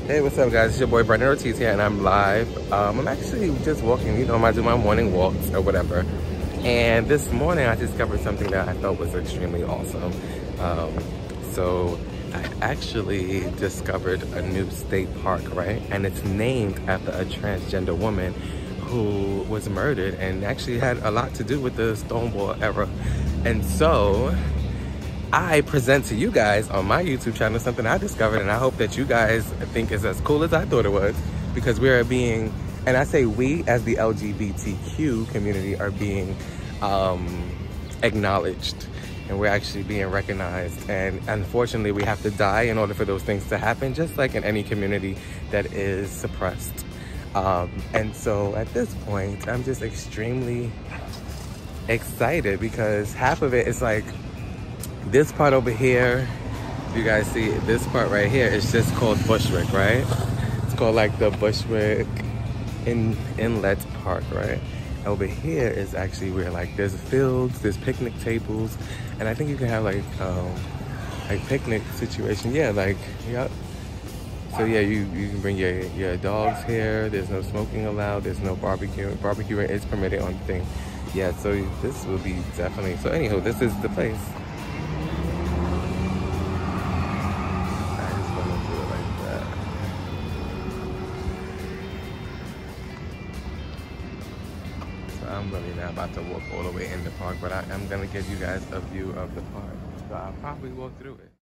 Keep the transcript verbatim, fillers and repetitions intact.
Hey, what's up, guys? It's your boy Brendan Ortiz here, and I'm live. Um, I'm actually just walking, you know, I do my morning walks or whatever. And this morning, I discovered something that I thought was extremely awesome. Um, so, I actually discovered a new state park, right? And it's named after a transgender woman who was murdered and actually had a lot to do with the Stonewall era. And so, I present to you guys on my YouTube channel something I discovered, and I hope that you guys think is as cool as I thought it was, because we are being, and I say we as the L G B T Q community are being um, acknowledged, and we're actually being recognized. And unfortunately, we have to die in order for those things to happen, just like in any community that is suppressed. Um, and so at this point, I'm just extremely excited, because half of it is like, this part over here, you guys see this part right here, is just called Bushwick, right? It's called like the Bushwick in Inlet Park, right? Over here is actually where like there's fields, there's picnic tables, and I think you can have like um, like picnic situation. Yeah, like yeah. So yeah, you you can bring your your dogs here. There's no smoking allowed. There's no barbecue. Barbecuing is permitted on the thing. Yeah, so this will be definitely. So anyhow, this is the place. I'm really not about to walk all the way in the park, but I am going to give you guys a view of the park. So I'll probably walk through it.